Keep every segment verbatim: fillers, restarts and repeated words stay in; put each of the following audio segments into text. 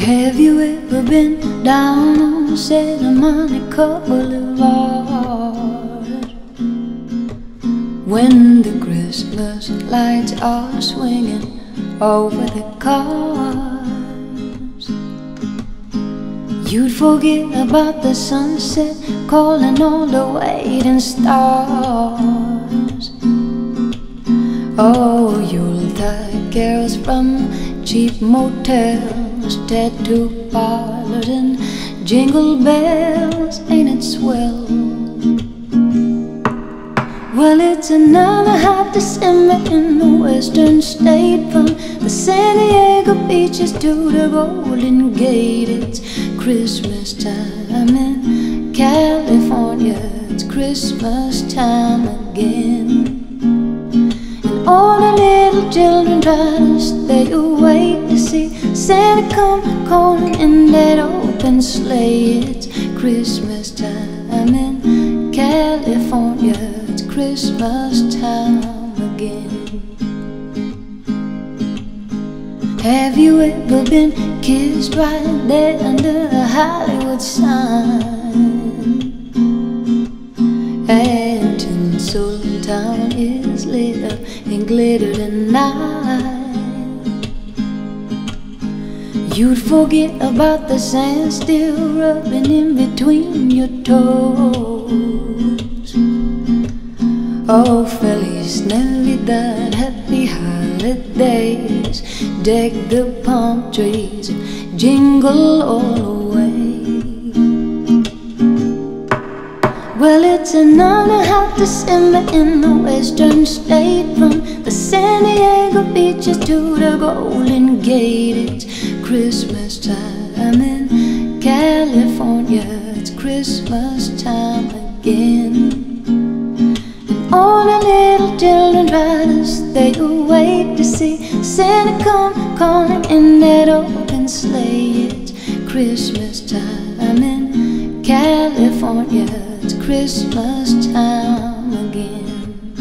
Have you ever been down on Santa Monica Boulevard when the Christmas lights are swinging over the cars? You'd forget about the sunset, calling all the waiting stars. Oh, Yuletide carols from cheap motels, tattoo parlors and jingle bells, ain't it swell? Well, it's another hot December in the western state, from the San Diego beaches to the Golden Gate. It's Christmas time in California, it's Christmas time again. All the little children try to stay awake to see Santa come calling in that open sleigh. It's Christmas time in California, it's Christmas time again. Have you ever been kissed right there under the Hollywood sign? And Tinsel Town is lit up and glitter tonight. You'd forget about the sand still rubbing in between your toes. Oh, Feliz Navidad, happy holidays, deck the palm trees, jingle all the way. Well, it's another hot December in the western state, from the San Diego beaches to the Golden Gate. It's Christmas time in California, it's Christmas time again. And all the little children try to stay awake to see Santa come calling in that open sleigh. It's Christmas time in California, it's Christmas time again.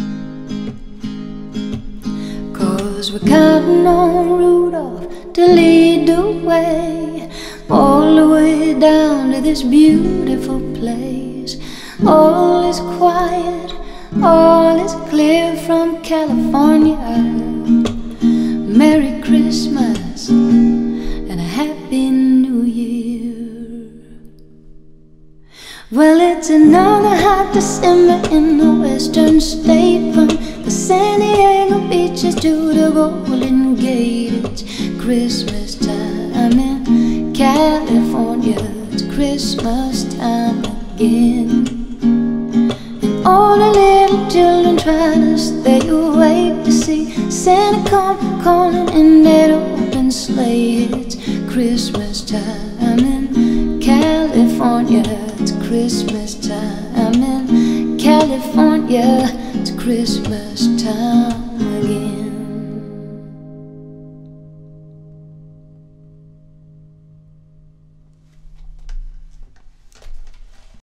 'Cause we're counting on Rudolph to lead the way all the way down to this beautiful place. All is quiet, all is clear from California. Merry Christmas and a Happy New Year. Well, it's another hot December in the western state, from the San Diego beaches to the Golden Gate. It's Christmas time in California, it's Christmas time again. And all the little children try to stay awake to see Santa come calling in that open sleigh. It's Christmas time in California, it's Christmas time in California, it's Christmas time.